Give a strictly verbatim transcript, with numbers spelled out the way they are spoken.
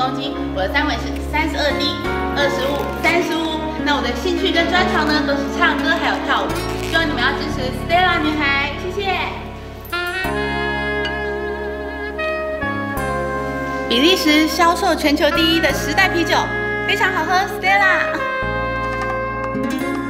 公斤，我的三围是三十二 D、二十五、三十五。那我的兴趣跟专长呢，都是唱歌还有跳舞。希望你们要支持 Stella 女孩，谢谢。比利时销售全球第一的时代啤酒，非常好喝 ，Stella。